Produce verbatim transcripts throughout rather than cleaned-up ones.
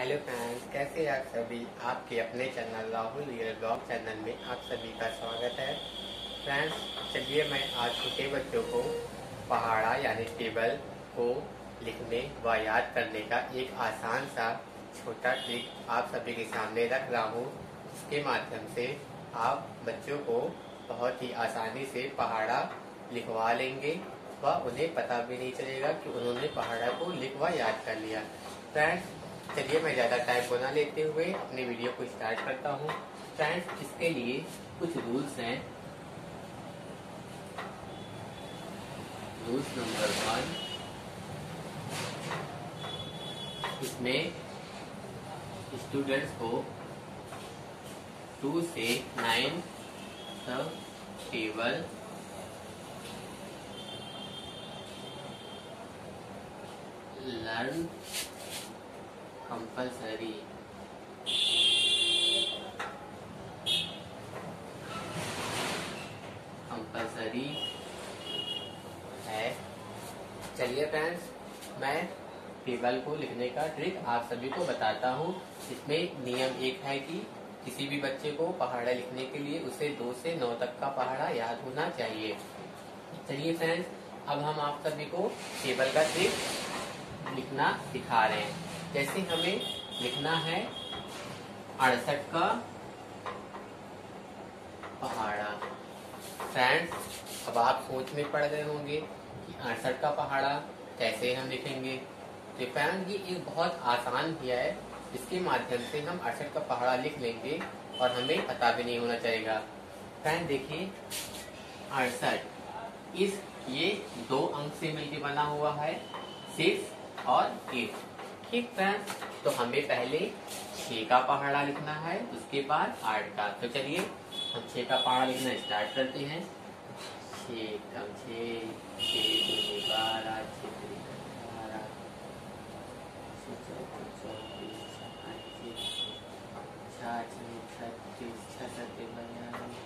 Hello friends, कैसे आप सभी। आपके अपने channel Rahul real vlog channel में आप सभी का स्वागत है। फ्रेंड्स, चलिए मैं आज छोटे बच्चों को पहाड़ा यानी टेबल को लिखने व याद करने का एक आसान सा छोटा ट्रिक आप सभी के सामने रख रहा हूँ। इसके माध्यम से आप बच्चों को बहुत ही आसानी से पहाड़ा लिखवा लेंगे व उन्हें पता भी नहीं चलेगा कि उन्होंने पहाड़ा को लिख व याद कर लिया। फ्रेंड्स, चलिए मैं ज़्यादा टाइम को ना लेते हुए अपने वीडियो को स्टार्ट करता हूँ। फ्रेंड्स, इसके लिए कुछ रूल्स हैं। रूल्स नंबर वन, इसमें स्टूडेंट्स को टू से नाइन तक टेबल लर्न कंपल्सरी। कंपल्सरी है। चलिए फ्रेंड्स, मैं टेबल को लिखने का ट्रिक आप सभी को बताता हूँ। इसमें नियम एक है कि किसी भी बच्चे को पहाड़ा लिखने के लिए उसे दो से नौ तक का पहाड़ा याद होना चाहिए। चलिए फ्रेंड्स, अब हम आप सभी को टेबल का ट्रिक लिखना सिखा रहे हैं। जैसे हमें लिखना है अड़सठ का पहाड़ा। फ्रेंड्स, अब आप सोच में पड़ गए होंगे कि अड़सठ का पहाड़ा कैसे हम लिखेंगे। तो फ्रेंड्स, ये एक बहुत आसान क्रिया है। इसके माध्यम से हम अड़सठ का पहाड़ा लिख लेंगे और हमें पता भी नहीं होना चाहिएगा। फ्रेंड्स देखिए, अड़सठ इस ये दो अंक से मिलकर बना हुआ है, सिक्स और एट। ठीक फ्रेंड्स, तो हमें पहले छह का पहाड़ा लिखना है, उसके बाद आठ का। तो चलिए हम छह का पहाड़ा लिखना स्टार्ट करते हैं। छह कम छह, छह दूनी बारह, छह दूनी अठारह, छह चौके चौबीस, पच्चीस, छह छह छत्तीस, छह सत्ते बयालीस।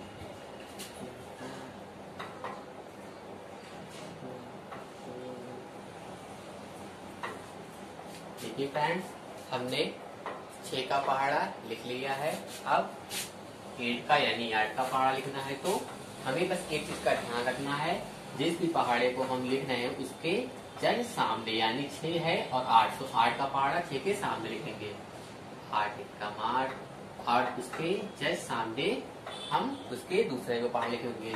देखिए फ्रेंड्स, हमने छह का पहाड़ा लिख लिया है। अब एट का यानी आठ का पहाड़ा लिखना है। तो हमें बस एक चीज का ध्यान रखना है, जिस भी पहाड़े को हम लिख रहे हैं उसके जस्ट सामने यानी छह है और आठ, तो आठ का पहाड़ा छह के सामने लिखेंगे। आठ एक का आठ, और उसके जस्ट सामने हम उसके दूसरे को पहाड़ लिखेंगे।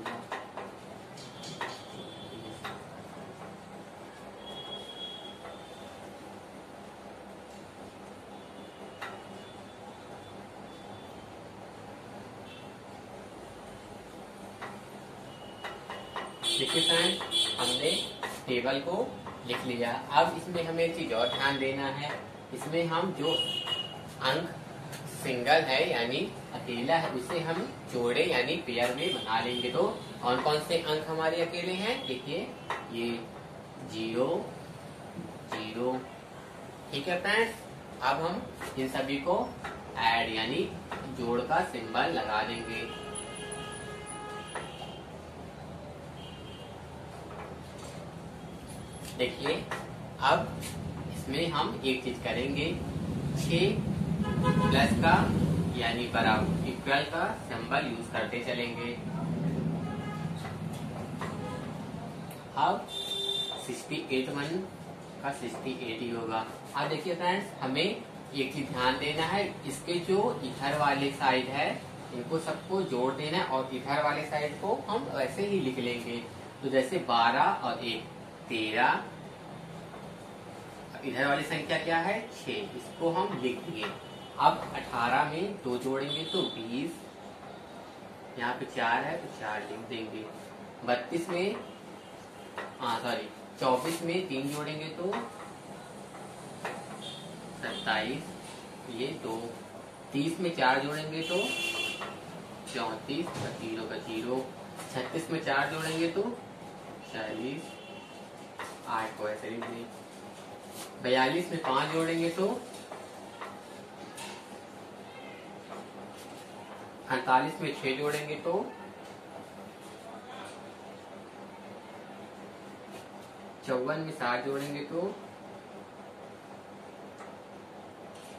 देखिए फ्रेंड्स, हमने टेबल को लिख लिया। अब इसमें हमें एक चीज और ध्यान देना है। इसमें हम जो अंक सिंगल है यानी अकेला है, उसे हम जोड़े यानी पेयर में बना लेंगे। तो कौन कौन से अंक हमारे अकेले हैं? देखिए, ये जीरो जीरो। ठीक है फ्रेंड्स, अब हम इन सभी को ऐड यानी जोड़ का सिंबल लगा देंगे। देखिए, अब इसमें हम एक चीज करेंगे, छह प्लस का यानी बराबर इक्वल का सिंबल यूज करते चलेंगे। अब सिक्सटी एट वन का सिक्सटी एट ही होगा। अब देखिए फ्रेंड्स, हमें एक चीज ध्यान देना है, इसके जो इधर वाले साइड है इनको सबको जोड़ देना है और इधर वाले साइड को हम वैसे ही लिख लेंगे। तो जैसे बारह और एक तेरह, इधर वाली संख्या क्या है? छह, इसको हम लिख दिए। अब अठारह में दो जोड़ेंगे तो बीस, यहाँ पे चार है तो चार लिख देंगे। बत्तीस में हाँ सॉरी चौबीस में तीन जोड़ेंगे तो सत्ताईस, ये दो। तीस में चार जोड़ेंगे तो चौंतीस, जीरो का जीरो। छत्तीस में चार जोड़ेंगे तो चालीस, आठ को ऐसे लिख दें। बयालीस में पांच जोड़ेंगे तो अड़तालीस में छह जोड़ेंगे तो चौवन में सात जोड़ेंगे तो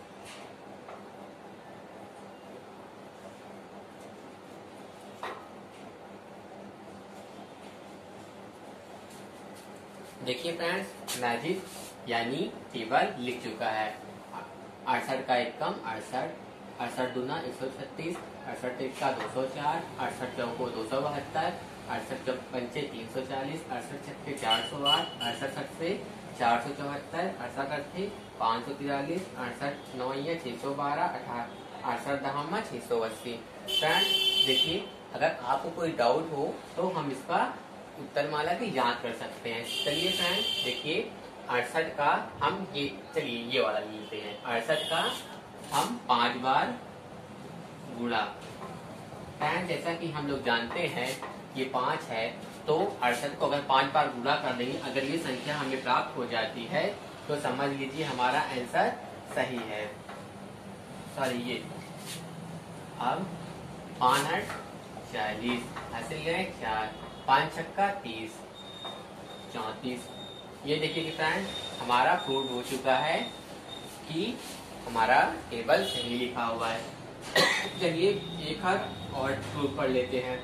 देखिए फ्रेंड्स, मैजिक यानी टेबल लिख चुका है। अड़सठ का एक कम अड़सठ, अड़सठ दूना एक सौ छत्तीस, अड़सठ एक का दो सौ चार, अड़सठ चौको दो सौ बहत्तर, अड़सठ चौक पंचे तीन सौ चालीस, अड़सठ छक्के चार सौ आठ, अड़सठ सत्ते चार सौ चौहत्तर, अड़सठ अट्ठे पाँच सौ तिरालीस, अड़सठ नौया छः सौ बारह, अठारह अड़सठ दहामा छः सौ अस्सी। फ्रेंड देखिए, अगर आपको कोई डाउट हो तो हम इसका उत्तर माला की जांच कर सकते हैं। चलिए फ्रेंड देखिए, अड़सठ का हम ये चलिए ये वाला लेते हैं। अड़सठ का हम पांच बार गुणा, फ्रेंड जैसा कि हम लोग जानते हैं ये पांच है, तो अड़सठ को अगर पांच बार गुणा कर देंगे, अगर ये संख्या हमें प्राप्त हो जाती है तो समझ लीजिए हमारा आंसर सही है। सॉरी ये अब पाँच आठ चालीस, हासिल गए चार, पाँच छक्का तीस, चौंतीस। ये देखिए कि फ्रेंड हमारा प्रूव हो चुका है कि हमारा टेबल सही लिखा हुआ है। चलिए एक हाथ और प्रूव कर लेते हैं।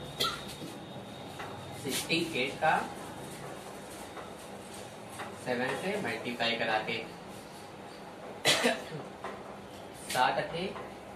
अड़सठ का सेवन से मल्टीप्लाई करा के सात अठे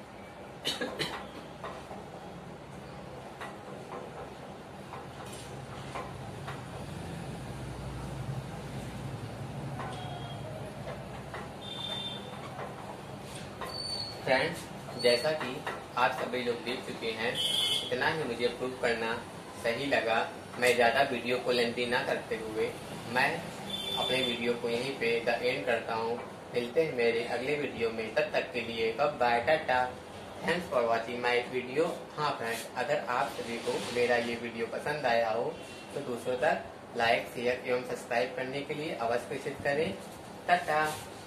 फ्रेंड्स, जैसा कि आप सभी लोग देख चुके हैं, इतना ही मुझे प्रूव करना सही लगा। मैं ज़्यादा वीडियो को लेंथी ना करते हुए मैं अपने वीडियो को यहीं पे द एंड करता हूँ। मिलते हैं मेरे अगले वीडियो में, तब तक के लिए bye tata. Thanks for watching my video. हाँ फ्रेंड्स, अगर आप सभी को मेरा ये वीडियो पसंद आया हो तो दूसरों तक लाइक शेयर एवं सब्सक्राइब करने के लिए अवश्य कोशिश करें। टाटा।